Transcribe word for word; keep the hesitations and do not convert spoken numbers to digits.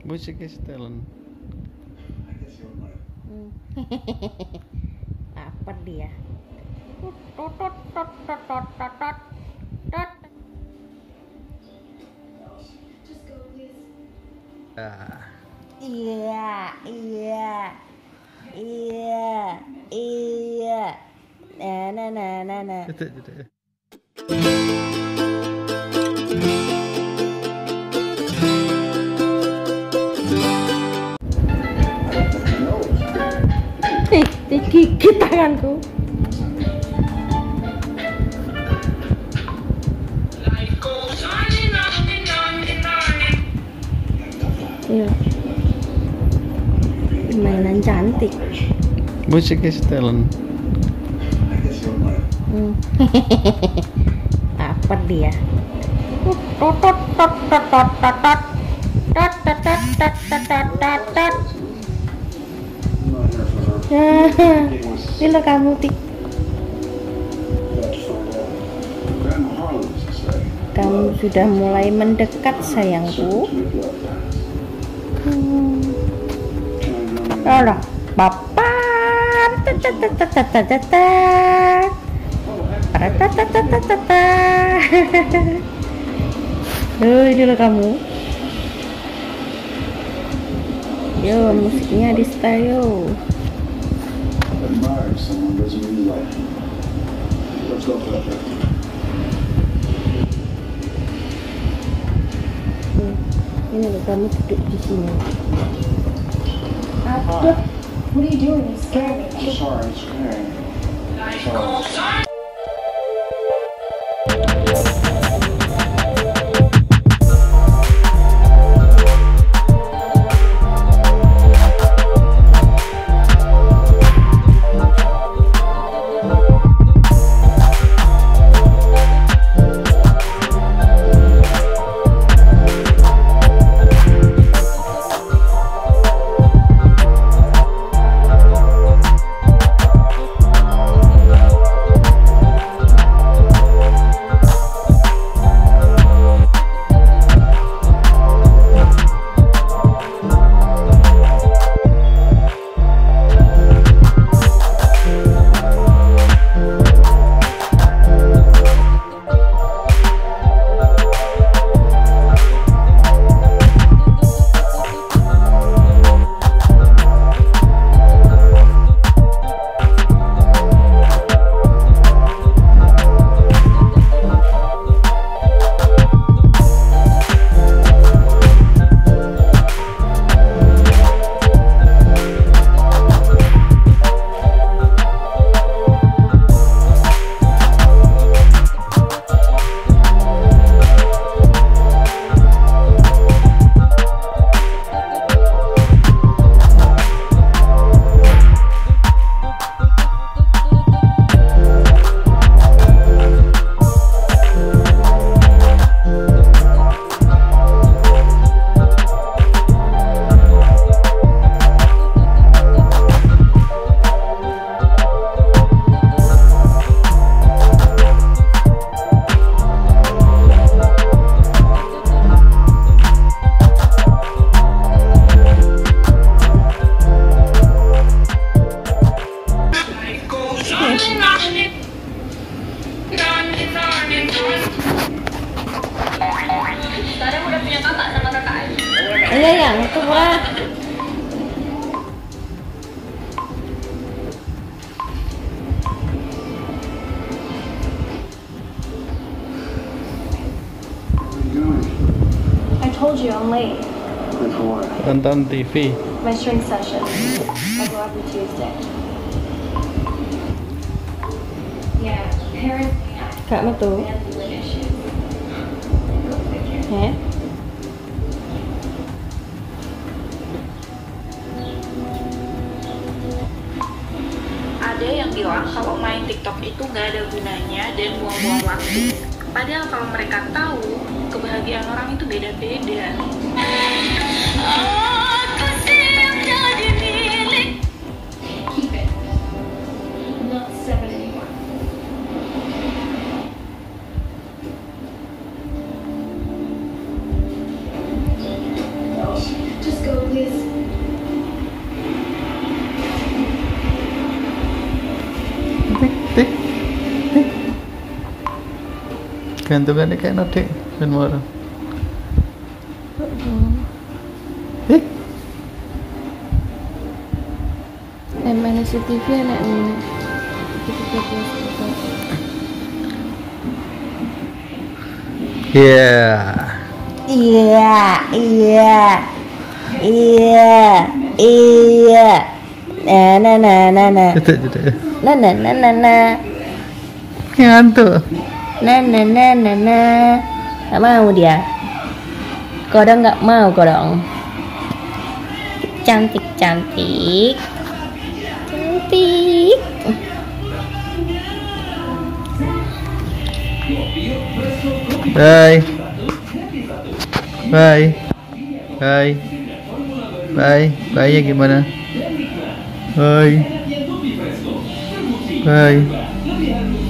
Musik is talent. Hmm. Apa dia? Tot tot tot tot tot tot tot tot. Ah. Iya, iya, iya, iya. Nah, nah, nah, nah, nah. Itu, itu. Ih, digigit tanganku. Iya. Mainan cantik. Musik is talent. Hmm. Apa dia? Tot tot tot tot tot tot tot tot tot tot tot tot tot tot. Ini lo kamu tik. Kamu sudah mulai mendekat sayangku. Hmm. Alah, papa. Tatatatatatatata. Tatatatatatatata. Oh, ini lo kamu. Yo, musiknya di style. Ini loh, kamu duduk di sini. Aduh, what are you doing? You scared me. I'm sorry, it's okay. Sorry. Sekarang udah punya kakak sama kakak aja. Iya yang itu murah. I told you I'm late. Tonton T V. My string session. I go every Tuesday. Yeah, parents. Kak metu. Heh. Ada yang bilang kalau main TikTok itu nggak ada gunanya dan buang-buang waktu. Padahal kalau mereka tahu kebahagiaan orang itu beda-beda. Aku siap jadi milik. Keep it. Not seven anymore. Just go. this. Tik, tik. Gantungannya kayak nodik dan marah. Eh, Eh, mana C T V anak ini? iya. Iya, iya, iya, iya. Nah, nah, nah, nah, nah. Itu, itu. Nah, nah, nah, nah, nah. Ngantuk. Nah, nah, nah, nah, nah. Nggak mau dia. Kodong nggak mau kodong. Cantik, cantik, cantik. Bye. Bye. Bye. Bye. Bye ya gimana? Bye. Bye.